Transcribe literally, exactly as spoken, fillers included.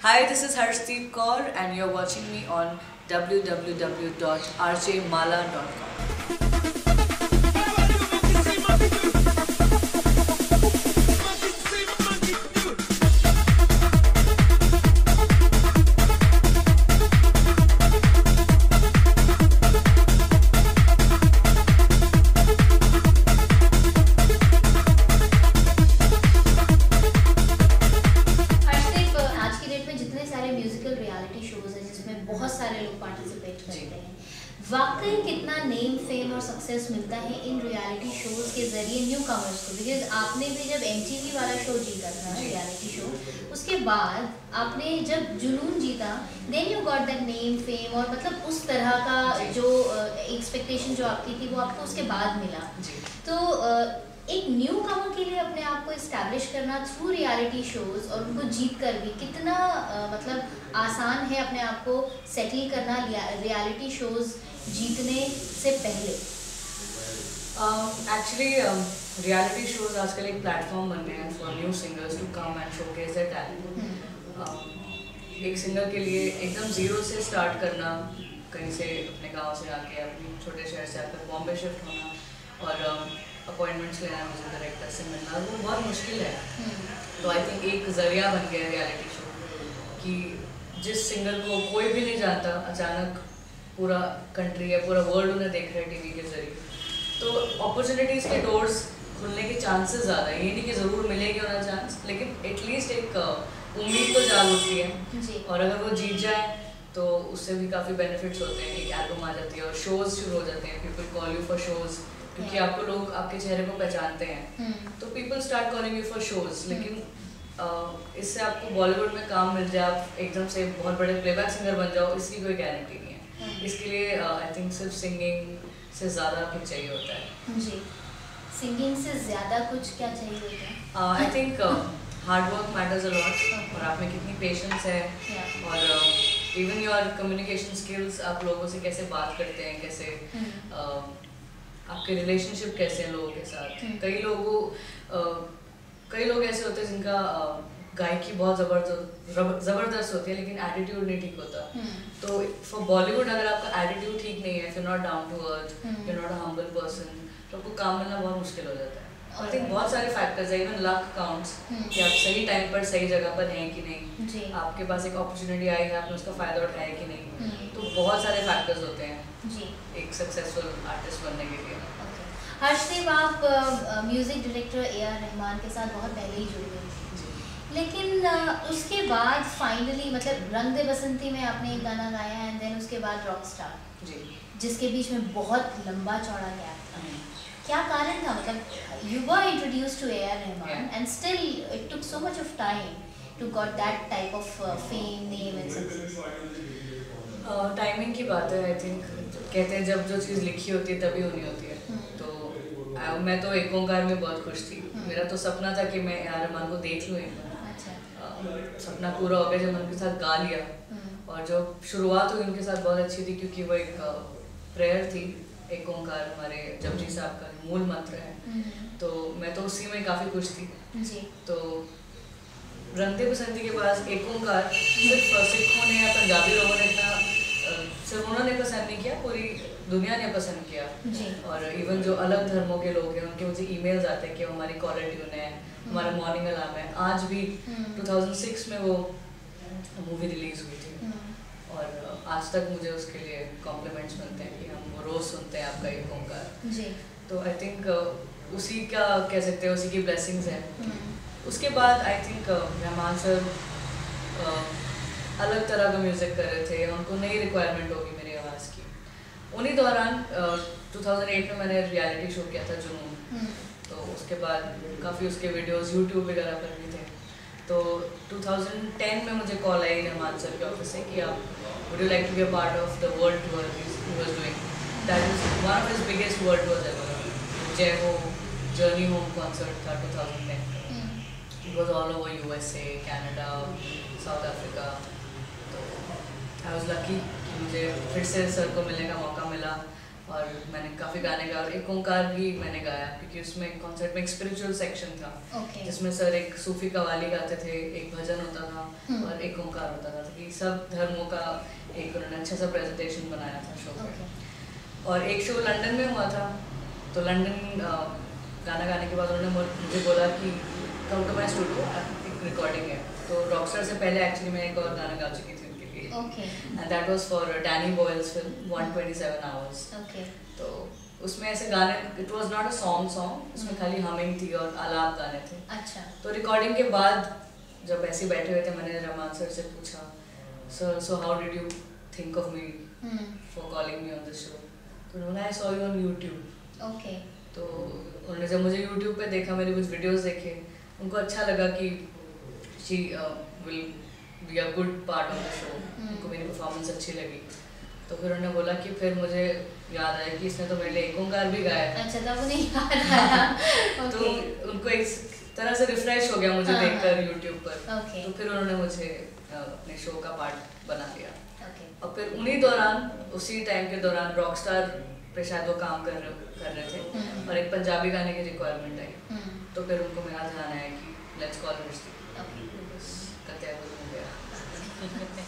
Hi, this is Harshdeep Kaur and you're watching me on w w w dot r j mala dot com. बहुत सारे लोग participate करते हैं। वाकई कितना नेम फेम और सक्सेस मिलता है इन रियलिटी शोज के जरिए न्यू कमर्स को। बिकॉज आपने भी जब एमटीवी वाला शो जीता था रियलिटी शो, उसके बाद आपने जब जुनून जीता, then you got that name fame, और मतलब उस तरह का जो एक्सपेक्टेशन जो आपकी थी वो आपको उसके बाद मिला। तो एक न्यू कमर के लिए अपने आप को इस्टेब्लिश करना थ्रू रियलिटी शोज और उनको जीत कर भी कितना uh, मतलब आसान है अपने आप को सेटल करना रियलिटी शोज जीतने से पहले? एक्चुअली रियलिटी शोज आजकल एक प्लेटफॉर्म बन गए हैं for new singers to come and showcase their talent. एक सिंगर के लिए एकदम जीरो से स्टार्ट करना, कहीं से अपने गांव से आके अपने छोटे शहर से आकर बॉम्बे शिफ्ट होना और अपॉइंटमेंट्स लेना, मुझे डायरेक्टर से मिलना, वो बहुत मुश्किल है। तो आई थिंक एक ज़रिया बन गया रियलिटी शो कि जिस सिंगर को कोई भी नहीं जानता, अचानक पूरा कंट्री या पूरा वर्ल्ड उन्हें देख रहा है टीवी के जरिए। तो अपॉर्चुनिटीज़ के डोर्स खुलने के चांसेस ज़्यादा है। ये नहीं कि ज़रूर मिलेगी उन्हें चांस, लेकिन एटलीस्ट एक उम्मीद तो जाग उठती है। और अगर वो जीत जाए तो उससे भी काफ़ी बेनिफिट्स होते हैं। एक एल्बम आ जाती है और शोज़ शुरू हो जाते हैं, people call you for shows, क्योंकि आपको लोग आपके चेहरे को पहचानते हैं। तो people start calling you for shows. लेकिन uh, इससे आपको बॉलीवुड में काम मिल जाए, आप एकदम से बहुत बड़े प्लेबैक सिंगर बन जाओ, इसकी कोई गारंटी नहीं है। इसके लिए आई थिंक सिर्फ सिंगिंग से ज़्यादा कुछ चाहिए होता है। जी, सिंगिंग से ज़्यादा कुछ क्या चाहिए होता है? I think hard work matters a lot, और आप में कितनी पेशेंस है और इवन योर कम्युनिकेशन स्किल्स, आप लोगों से कैसे बात करते हैं, कैसे uh, आपके रिलेशनशिप कैसे हैं लोगों के साथ। कई लोगों कई लोग ऐसे होते हैं जिनका गायकी बहुत ज़बरदस्त ज़बरदस्त होती है, लेकिन एटीट्यूड नहीं ठीक होता। तो फॉर बॉलीवुड अगर आपका एटीट्यूड ठीक नहीं है, if you not down to earth, you not a humble person, तो आपको काम मिलना बहुत मुश्किल हो जाता है। आई थिंक बहुत सारे फैक्टर्स है, इवन लक काउंट्स, कि आप सही टाइम पर सही जगह पर हैं कि नहीं, आपके पास एक अपॉर्चुनिटी आई है, आपने उसका फ़ायदा उठाया कि नहीं। तो बहुत सारे फैक्टर्स होते हैं जी एक सक्सेसफुल आर्टिस्ट बनने के लिए। हर्षदेव, आप music director A R Rahman के साथ बहुत पहले ही जुड़ गए थे, लेकिन uh, उसके बाद फाइनली मतलब रंग दे बसंती में आपने एक गाना गाया एंड देन उसके बाद रॉक स्टार जी, जिसके बीच में बहुत लंबा चौड़ा गैप था। क्या कारण था? मतलब you were introduced to A R Rahman and still it took so much of time to got that type of fame, name and success. Timing की बात है। आई थिंक कहते हैं जब जो चीज़ लिखी होती है तभी होनी होती है। तो आ, मैं तो एक ओंकार में बहुत खुश थी। मेरा तो सपना था कि मैं यार रहमान को देख लूँ एक बार। अच्छा। सपना पूरा हो गया जब उनके साथ गा लिया। और जो शुरुआत हुई उनके साथ बहुत अच्छी थी, क्योंकि वो एक प्रेयर थी। एक ओंकार हमारे जपजी साहब का मूल मंत्र है, तो मैं तो उसी में काफ़ी खुश थी जी। तो रंग दे बसंती के पास एक ओंकार सिर्फ सिखों ने या पंजाबी लोगों ने इतना सिर्फ उन्होंने पसंद नहीं किया, पूरी दुनिया ने पसंद किया जी। और इवन जो अलग धर्मों के लोग हैं उनके मुझे ईमेल्स आते हैं कि हमारी कॉलर ट्यून है, हमारा मॉर्निंग अलार्म है। आज भी टू थाउजेंड सिक्स में वो मूवी रिलीज हुई थी और आज तक मुझे उसके लिए कॉम्प्लीमेंट्स मिलते हैं कि हम वो रोज़ सुनते हैं आपका एक ओंकार जी। तो आई थिंक उसी का कह सकते हैं, उसी की ब्लेसिंग्स हैं। उसके बाद आई थिंक रहमान सर अलग तरह का म्यूज़िक कर रहे थे, उनको नई रिक्वायरमेंट होगी मेरी आवाज़ की। उन्हीं दौरान टू थाउजेंड एट में मैंने रियलिटी शो किया था जुनून, तो उसके बाद काफ़ी उसके वीडियोस यूट्यूब वगैरह पर भी थे। तो टू थाउजेंड टेन में मुझे कॉल आई रहमान सर के ऑफिस से कि आप would you like to be a part of the world tour he was doing, that is one of his biggest world tours ever. Jai Ho journey home concert था two thousand ten का। It was all over USA, Canada, South Africa. तो I was lucky कि मुझे फिर से sir को मिलने का मौका मिला। और मैंने काफ़ी गाने गाए और एक ओंकार भी मैंने गाया क्योंकि उसमें कॉन्सर्ट में एक स्पिरिचुअल सेक्शन था okay. जिसमें सर एक सूफी कवाली गाते थे, एक भजन होता था hmm. और एक ओंकार होता था, कि सब धर्मों का एक उन्होंने अच्छा सा प्रेजेंटेशन बनाया था शो में okay. और एक शो लंदन में हुआ था, तो लंदन गाना गाने के बाद उन्होंने मुझे बोला कि कम टू माई स्टूडियो, एक रिकॉर्डिंग है। तो रॉकस्टार से पहले एक्चुअली मैं एक और गाना गा चुकी थी उनके लिए okay. and that was for Danny Boyle's film one twenty-seven hours okay. तो उसमें ऐसे गाने, it was not a song song, उसमें खाली हमिंग थी और आलाप गाने थे। अच्छा। तो रिकॉर्डिंग के बाद जब ऐसे बैठे हुए थे, मैंने रहमान सर से पूछा, sir so how did you think of me for calling me on this show? तो उन्होंने I saw you on YouTube. Okay. तो उन्होंने जब मुझे यूट्यूब पे देखा, मेरे कुछ वीडियोस देखे, उनको अच्छा लगा कि she will be a good part of the show, उनको मेरी परफॉर्मेंस अच्छी लगी। तो फिर उन्होंने बोला कि फिर मुझे याद आया कि इसने तो मेरे लिए एक ओंकार भी गाया है। अच्छा, तब उन्हें याद आया। तो उनको एक तरह से रिफ्रेश हो गया मुझे हाँ, देखकर यूट्यूब पर। okay. तो फिर उन्होंने मुझे अपने शो का पार्ट बना लिया। okay. और फिर उन्हीं दौरान, उसी टाइम के दौरान रॉकस्टार पे शायद वो काम कर रहे कर रहे थे और एक पंजाबी गाने की रिक्वायरमेंट आई, तो फिर उनको मेरा ध्यान आया कि लेट्स कॉल हृष्टि, बस कत्या हो गया।